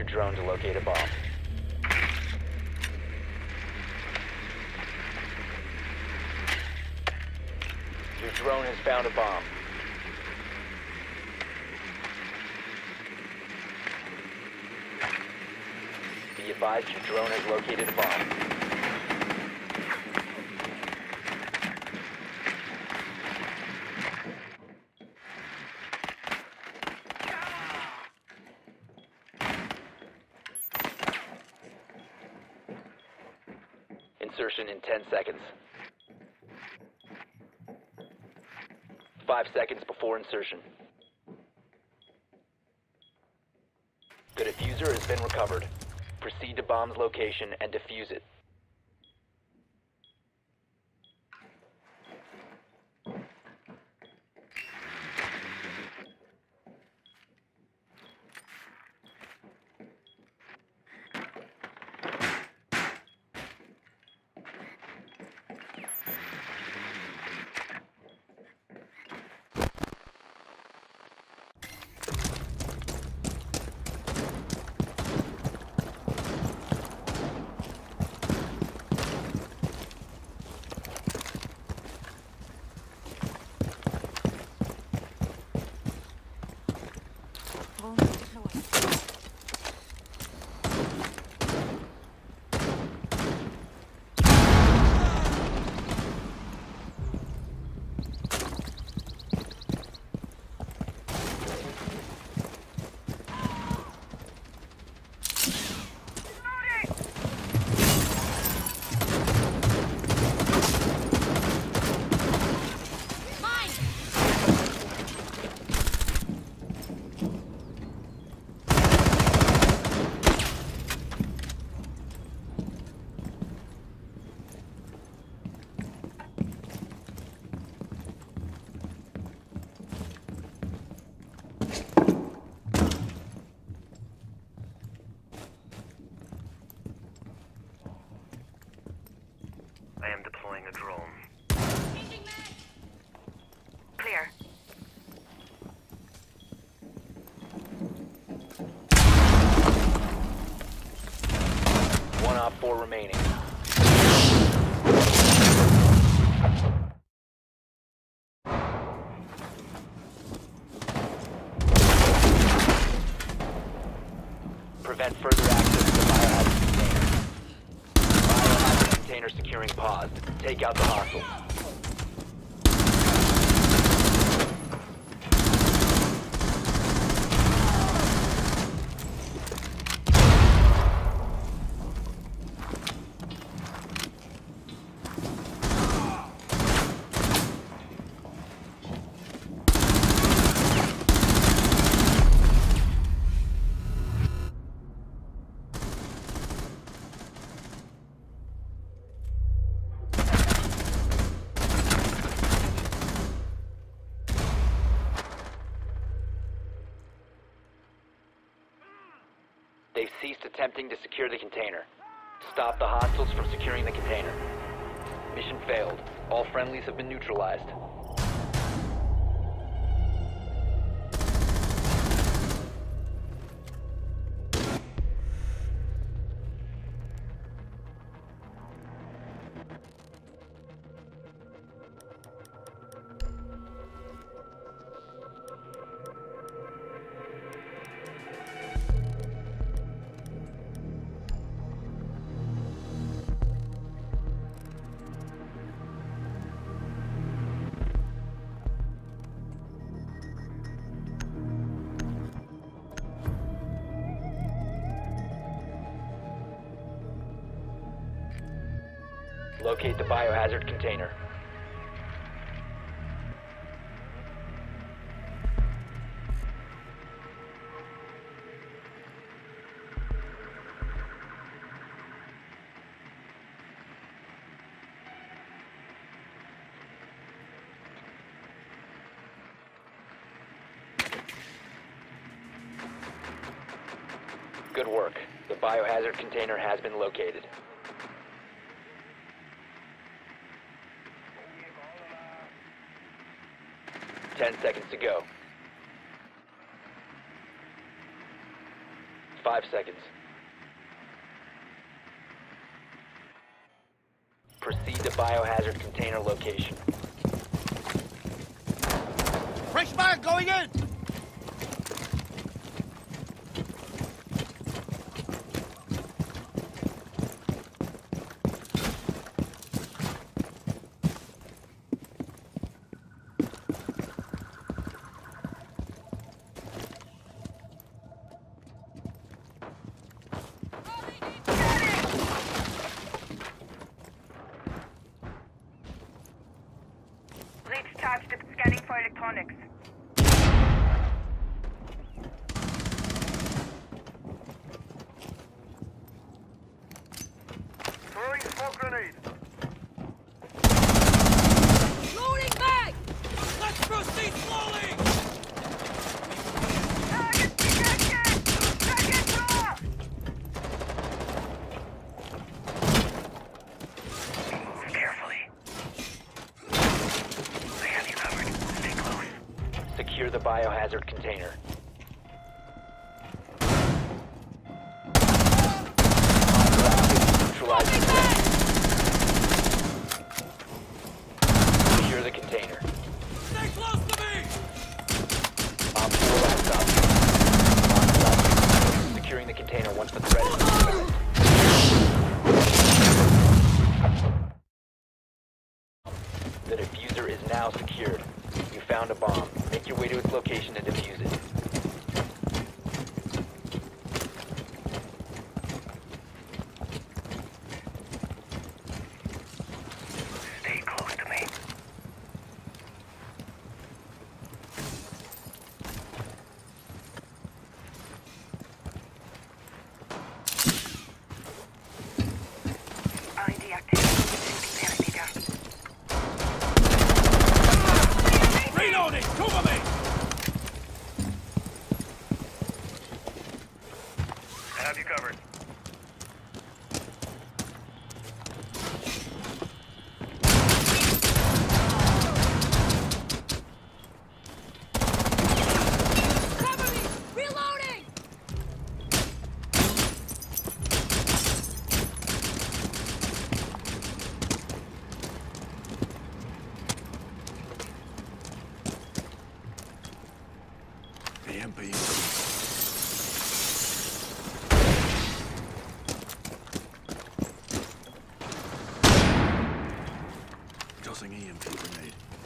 drone to locate a bomb. Your drone has found a bomb. Be advised your drone has located a bomb. Insertion in 10 seconds. 5 seconds before insertion. The diffuser has been recovered. Proceed to bomb's location and defuse it. I am deploying a drone. Clear. One op 4 remaining. Prevent further access to the biohazard container. Biohazard container securing paused. Take out the hostiles. They've ceased attempting to secure the container. Stop the hostiles from securing the container. Mission failed. All friendlies have been neutralized. Locate the biohazard container. Good work. The biohazard container has been located. 10 seconds to go. 5 seconds. Proceed to biohazard container location. Fresh man going in! Lead charged at scanning for electronics. Throwing smoke grenade! Loading back! Let's proceed slowly! Target detected! Target draw! Move carefully. I have you covered. Stay close. Secure the biohazard container. Neutralize the threat. Secure the container. Stay close to me! Op 4 last stop. Securing the container once the threat is neutralized. The diffuser is now secured. You found a bomb. Make your way to its location and defuse it. Stay close to me. ID activity. Safety gas. Reloading! Cover me! I have you covered. Cover me! Reloading! EMP. Tossing EMP grenade.